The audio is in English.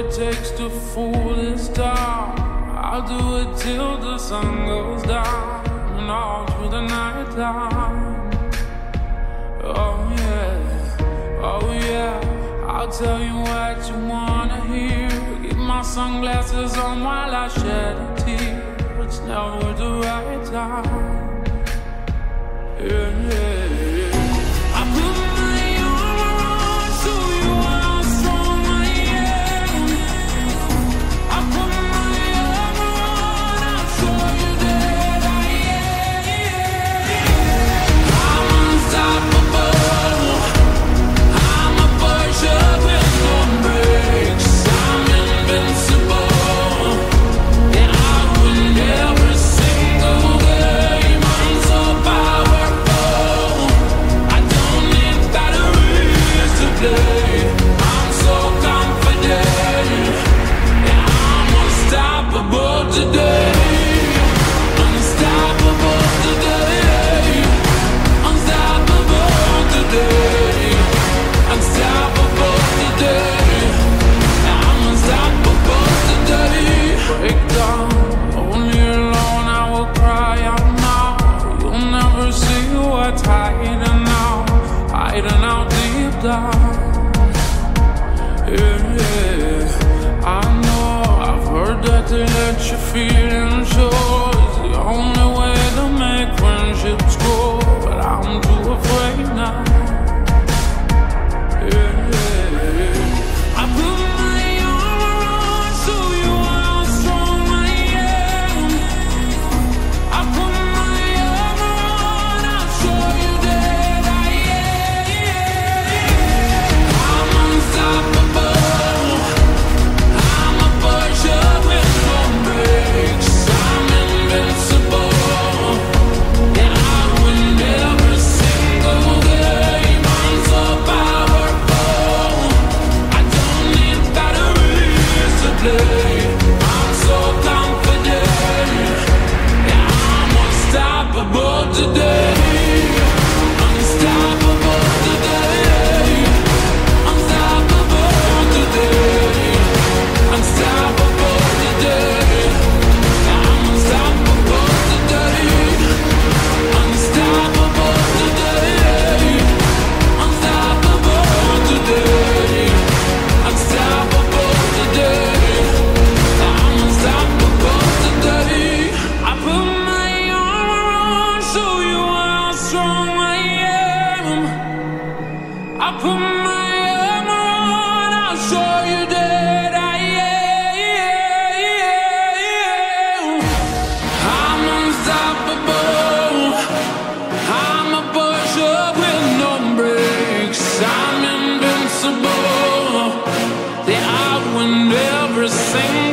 it takes to fool this town. I'll do it till the sun goes down and all through the night time. Oh yeah, oh yeah, I'll tell you what you wanna hear. Keep my sunglasses on while I shed a tear. It's never the right time. Yeah, yeah. I put my armor on, show you how strong I am. I put my armor on, I'll show you that I am. I'm unstoppable. I'm a Porsche with no brakes. I'm invincible. And I win every single game. I'm so powerful. I don't need batteries to play. I'm so confident. And I'm unstoppable today. Unstoppable today. Unstoppable today. Unstoppable today. I'm unstoppable today. Break down, only alone I will cry out now. You'll never see what's hiding out, hiding out deep down. Yeah, yeah. I know, I've heard that they let you feel and show. It's the only way to make friendships grow, but I'm too afraid now. Yeah, yeah. I put my armor on, show you how strong I am. I put my armor on, I'll show you that I am. I'm unstoppable. I'm a Porsche with no brakes. I'm invincible. And I win every single game. I'm so powerful. I don't need batteries to play. I'm so confident. Yeah, I'm unstoppable today. Unstoppable today. Unstoppable today. Unstoppable today. I'm unstoppable today. Unstoppable today. Unstoppable today. Unstoppable today. I'm unstoppable today. I put my armor on, show you how strong I am. I put my armor on, I'll show you that I am. I'm unstoppable. I'm a Porsche with no brakes. I'm invincible. Yeah, I win every single